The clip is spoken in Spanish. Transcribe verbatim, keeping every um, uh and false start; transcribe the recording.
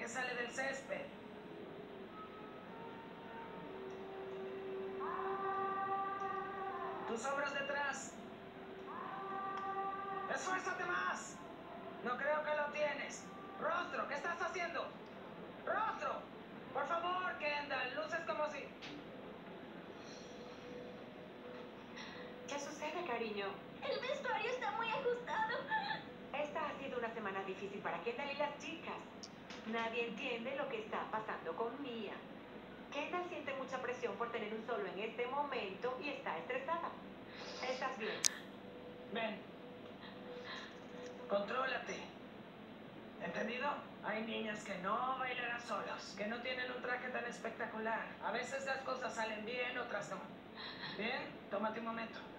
que sale del césped. Tus hombros detrás. ¡Esfuérzate más! No creo que lo tienes. Rostro, ¿qué estás haciendo? ¡Rostro! Por favor, Kendall, luces como si... ¿Qué sucede, cariño? El vestuario está muy ajustado. Esta ha sido una semana difícil para Kendall y las chicas. Nadie entiende lo que está pasando con Mia. Kendall siente mucha presión por tener un solo en este momento y está estresada. ¿Estás bien? Ven. Contrólate. ¿Entendido? Hay niñas que no bailarán solas, que no tienen un traje tan espectacular. A veces las cosas salen bien, otras no. Bien, tómate un momento.